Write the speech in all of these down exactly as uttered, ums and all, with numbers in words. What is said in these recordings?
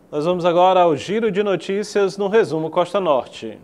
Nós vamos agora ao giro de notícias no Resumo Costa Norte.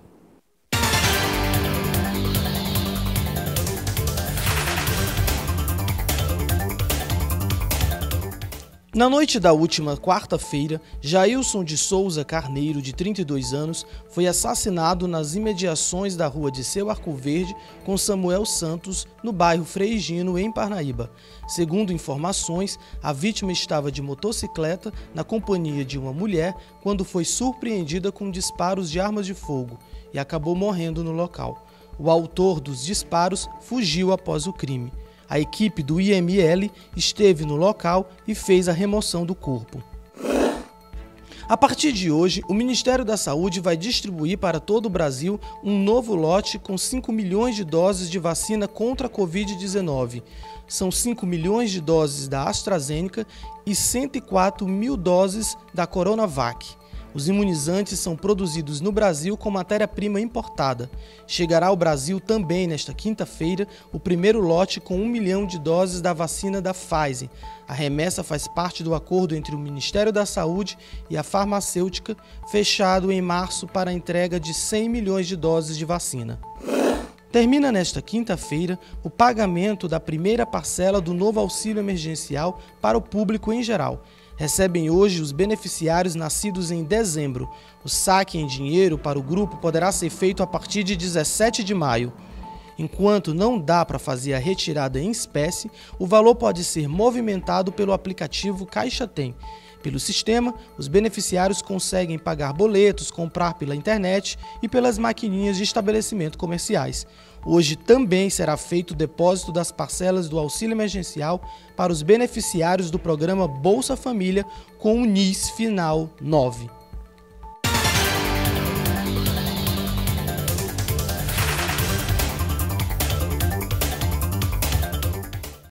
Na noite da última quarta-feira, Jailson de Souza Carneiro, de trinta e dois anos, foi assassinado nas imediações da rua de Seu Arco Verde com Samuel Santos, no bairro Frei Gino, em Parnaíba. Segundo informações, a vítima estava de motocicleta na companhia de uma mulher quando foi surpreendida com disparos de armas de fogo e acabou morrendo no local. O autor dos disparos fugiu após o crime. A equipe do I M L esteve no local e fez a remoção do corpo. A partir de hoje, o Ministério da Saúde vai distribuir para todo o Brasil um novo lote com cinco milhões de doses de vacina contra a covid dezenove. São cinco milhões de doses da AstraZeneca e cento e quatro mil doses da Coronavac. Os imunizantes são produzidos no Brasil com matéria-prima importada. Chegará ao Brasil também nesta quinta-feira o primeiro lote com um milhão de doses da vacina da Pfizer. A remessa faz parte do acordo entre o Ministério da Saúde e a farmacêutica, fechado em março para a entrega de cem milhões de doses de vacina. Termina nesta quinta-feira o pagamento da primeira parcela do novo auxílio emergencial para o público em geral. Recebem hoje os beneficiários nascidos em dezembro. O saque em dinheiro para o grupo poderá ser feito a partir de dezessete de maio. Enquanto não dá para fazer a retirada em espécie, o valor pode ser movimentado pelo aplicativo Caixa Tem. Pelo sistema, os beneficiários conseguem pagar boletos, comprar pela internet e pelas maquininhas de estabelecimento comerciais. Hoje também será feito o depósito das parcelas do auxílio emergencial para os beneficiários do programa Bolsa Família com o N I S final nove.